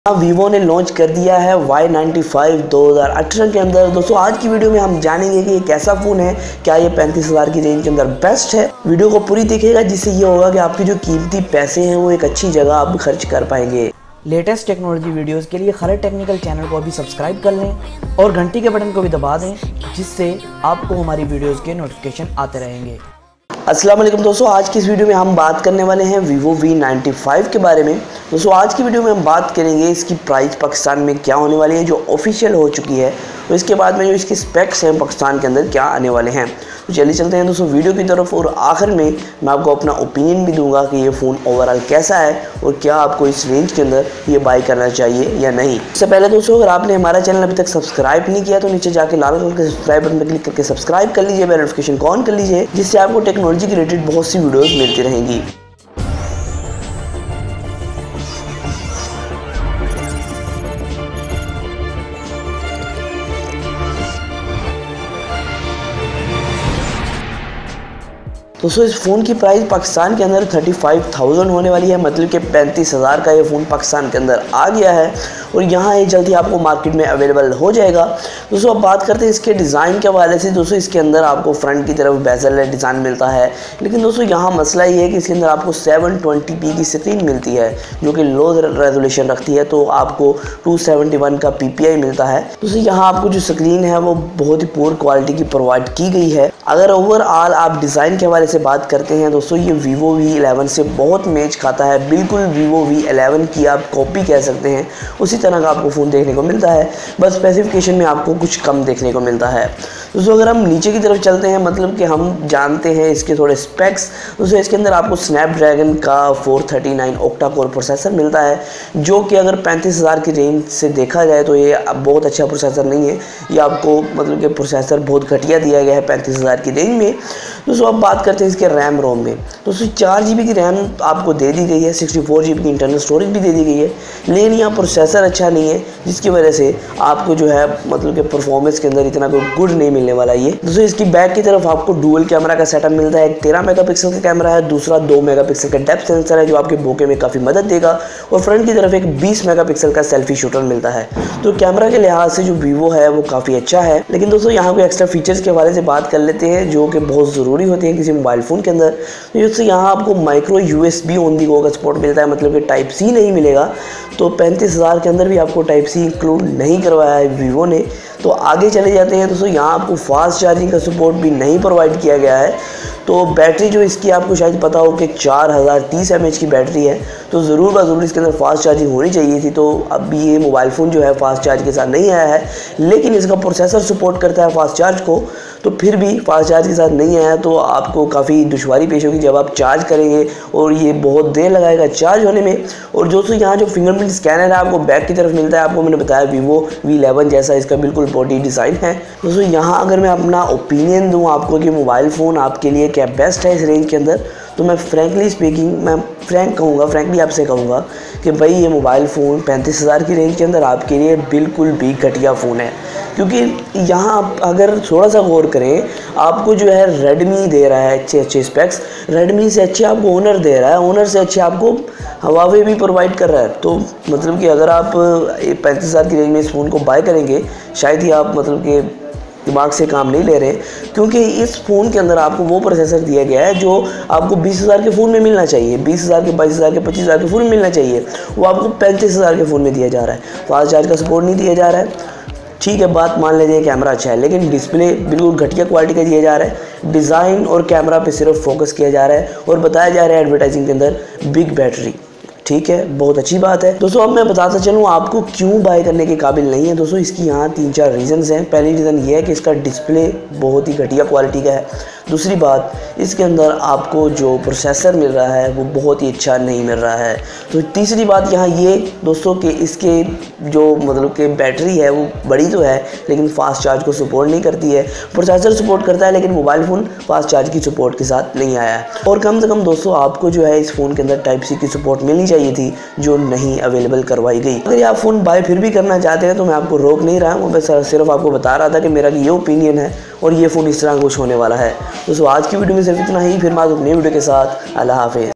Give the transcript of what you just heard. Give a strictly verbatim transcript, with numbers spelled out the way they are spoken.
हाँ, वीवो ने लॉन्च कर दिया है वाई नाइन्टी फाइव दो हज़ार अठारह के अंदर। दोस्तों आज की वीडियो में हम जानेंगे कि ये कैसा फ़ोन है, क्या ये पैंतीस हज़ार की रेंज के अंदर बेस्ट है। वीडियो को पूरी देखिएगा, जिससे ये होगा कि आपकी जो कीमती पैसे हैं वो एक अच्छी जगह आप खर्च कर पाएंगे। लेटेस्ट टेक्नोलॉजी वीडियोस के लिए खालिद टेक्निकल चैनल को अभी सब्सक्राइब कर लें और घंटी के बटन को भी दबा दें, जिससे आपको हमारी वीडियोस के नोटिफिकेशन आते रहेंगे। अस्सलाम वालेकुम दोस्तों, आज की इस वीडियो में हम बात करने वाले हैं वीवो वी नाइन्टी फाइव के बारे में। दोस्तों आज की वीडियो में हम बात करेंगे इसकी प्राइस पाकिस्तान में क्या होने वाली है, जो ऑफिशियल हो चुकी है, और इसके बाद में जो इसकी स्पेक्स हैं पाकिस्तान के अंदर क्या आने वाले हैं। तो चलिए चलते हैं दोस्तों वीडियो की तरफ, और आखिर में मैं आपको अपना ओपिनियन भी दूंगा कि ये फ़ोन ओवरऑल कैसा है और क्या आपको इस रेंज के अंदर ये बाई करना चाहिए या नहीं। इससे पहले दोस्तों अगर आपने हमारा चैनल अभी तक सब्सक्राइब नहीं किया तो नीचे जाके लाल कलर के सब्सक्राइब बटन पर क्लिक करके सब्सक्राइब कर लीजिए, बेल नोटिफिकेशन को ऑन कर लीजिए, जिससे आपको टेक्नोलॉजी के रिलेटेड बहुत सी वीडियोज़ मिलती रहेंगी। दोस्तों इस फ़ोन की प्राइस पाकिस्तान के अंदर थर्टी फाइव थाउजेंड होने वाली है, मतलब कि पैंतीस हज़ार का ये फ़ोन पाकिस्तान के अंदर आ गया है और यहाँ ये जल्द ही आपको मार्केट में अवेलेबल हो जाएगा। दोस्तों अब बात करते हैं इसके डिज़ाइन के हवाले से। दोस्तों इसके अंदर आपको फ्रंट की तरफ बेजल डिज़ाइन मिलता है, लेकिन दोस्तों यहाँ मसला ये है कि इसके अंदर आपको सेवन ट्वेंटी पी की स्क्रीन मिलती है, जो कि लो रेजोल्यूशन रखती है, तो आपको टू सेवेंटी वन का पी पी आई मिलता है। दोस्तों यहाँ आपको जो स्क्रीन है वो बहुत ही पुअर क्वालिटी की प्रोवाइड की गई है। अगर ओवरऑल आप डिज़ाइन के हवाले से बात करते हैं दोस्तों, ये वीवो वी इलेवन से बहुत मैच खाता है, बिल्कुल वीवो वी इलेवन की आप कॉपी कह सकते हैं, उसी तरह का आपको फ़ोन देखने को मिलता है, बस स्पेसिफिकेशन में आपको कुछ कम देखने को मिलता है। दोस्तों अगर हम नीचे की तरफ चलते हैं, मतलब कि हम जानते हैं इसके थोड़े स्पेक्स। दोस्तों इसके अंदर आपको स्नैपड्रैगन का four thirty nine octa core processor मिलता है, जो कि अगर पैंतीस हज़ार की रेंज से देखा जाए तो ये बहुत अच्छा प्रोसेसर नहीं है। ये आपको मतलब कि प्रोसेसर बहुत घटिया दिया गया है पैंतीस हज़ार की रेंज में। दोस्तों अब बात करते हैं इसके रैम रोम में। दोस्तों चार जी बी की रैम आपको दे दी गई है, सिक्सटी फोर जी बी की इंटरनल स्टोरेज भी दे दी गई है, लेकिन यहाँ प्रोसेसर अच्छा नहीं है, जिसकी वजह से आपको जो है मतलब कि परफॉर्मेंस के अंदर इतना कोई गुड नहीं मिलने वाला ये। दोस्तों इसकी बैक की तरफ आपको डुअल कैमरा का सेटअप मिलता है, एक तेरह मेगापिक्सल का कैमरा है, दूसरा दो मेगापिक्सल का डेप्थ सेंसर है, जो आपके बोके में काफ़ी मदद देगा, और फ्रंट की तरफ एक बीस मेगापिक्सल का सेल्फी शूटर मिलता है। तो कैमरा के लिहाज से जो वीवो है वो काफ़ी अच्छा है, लेकिन दोस्तों यहाँ कोई एक्स्ट्रा फीचर्स के हवाले से बात कर लेते हैं जो कि बहुत ज़रूरी होते हैं किसी मोबाइल फ़ोन के अंदर। तो दोस्तों यहाँ आपको micro U S B on the go का सपोर्ट मिलता है, मतलब कि टाइप सी नहीं मिलेगा। तो पैंतीस हज़ार के अंदर भी आपको टाइप सी इंक्लूड नहीं करवाया है वीवो ने। तो आगे चले जाते हैं दोस्तों, यहाँ आपको फास्ट चार्जिंग का सपोर्ट भी नहीं प्रोवाइड किया गया है। तो बैटरी जो इसकी आपको शायद पता हो कि चार हज़ार तीस एम एच की बैटरी है, तो ज़रूर ब ज़रूर इसके अंदर फास्ट चार्जिंग होनी चाहिए थी। तो अभी ये मोबाइल फ़ोन जो है फास्ट चार्ज के साथ नहीं आया है, लेकिन इसका प्रोसेसर सपोर्ट करता है फास्ट चार्ज को, तो फिर भी फास्ट चार्ज के साथ नहीं आया तो आपको काफ़ी दुश्वारी पेश होगी जब आप चार्ज करेंगे, और ये बहुत देर लगाएगा चार्ज होने में। और दोस्तों यहाँ जो फिंगरप्रिंट स्कैनर है आपको बैक की तरफ मिलता है, आपको मैंने बताया वीवो वी इलेवन जैसा इसका बिल्कुल बॉडी डिज़ाइन है। दोस्तों यहाँ अगर मैं अपना ओपिनियन दूँ आपको कि मोबाइल फ़ोन आपके लिए क्या बेस्ट है इस रेंज के अंदर, तो मैं फ्रैंकली स्पीकिंग मैं फ्रैंक कहूँगा फ्रैंकली आपसे कहूँगा कि भाई ये मोबाइल फ़ोन पैंतीस हज़ार की रेंज के अंदर आपके लिए बिल्कुल भी घटिया फ़ोन है। क्योंकि यहाँ आप अगर थोड़ा सा गौर करें, आपको जो है रेडमी दे रहा है अच्छे अच्छे स्पेक्स, रेडमी से अच्छे आपको ओनर दे रहा है, ओनर से अच्छे आपको हवावे भी प्रोवाइड कर रहा है। तो मतलब कि अगर आप पैंतीस हज़ार की रेंज में इस फ़ोन को बाय करेंगे, शायद ही आप मतलब कि दिमाग से काम नहीं ले रहे, क्योंकि इस फ़ोन के अंदर आपको वो प्रोसेसर दिया गया है जो आपको बीस हज़ार के फ़ोन में मिलना चाहिए, बीस हज़ार के, बाईस हज़ार के, पच्चीस हज़ार के फ़ोन में मिलना चाहिए, वो आपको पैंतीस हज़ार के फ़ोन में दिया जा रहा है। फास्ट चार्ज का सपोर्ट नहीं दिया जा रहा है, ठीक है बात मान लीजिए कैमरा अच्छा है, लेकिन डिस्प्ले बिल्कुल घटिया क्वालिटी का दिया जा रहा है। डिज़ाइन और कैमरा पे सिर्फ फोकस किया जा रहा है और बताया जा रहा है एडवर्टाइजिंग के अंदर बिग बैटरी, ठीक है बहुत अच्छी बात है। दोस्तों अब मैं बताता चलूँ आपको क्यों बाय करने के काबिल नहीं है। दोस्तों इसकी यहाँ तीन चार रीज़न्स हैं। पहली रीज़न ये है कि इसका डिस्प्ले बहुत ही घटिया क्वालिटी का है। दूसरी बात, इसके अंदर आपको जो प्रोसेसर मिल रहा है वो बहुत ही अच्छा नहीं मिल रहा है। तो तीसरी बात यहाँ ये दोस्तों कि इसके जो मतलब कि बैटरी है वो बड़ी तो है, लेकिन फास्ट चार्ज को सपोर्ट नहीं करती है। प्रोसेसर सपोर्ट करता है, लेकिन मोबाइल फ़ोन फास्ट चार्ज की सपोर्ट के साथ नहीं आया है। और कम से कम दोस्तों आपको जो है इस फ़ोन के अंदर टाइप सी की सपोर्ट मिलनी चाहिए थी, जो नहीं अवेलेबल करवाई गई। अगर आप फ़ोन बाय फिर भी करना चाहते हैं तो मैं आपको रोक नहीं रहा हूँ, मैं सिर्फ आपको बता रहा था कि मेरा ये ओपिनियन है और ये फ़ोन इस तरह कुछ होने वाला है। दोस्तों आज की वीडियो में सिर्फ इतना ही, फिर मैं नई वीडियो के साथ। अल्लाह हाफिज़।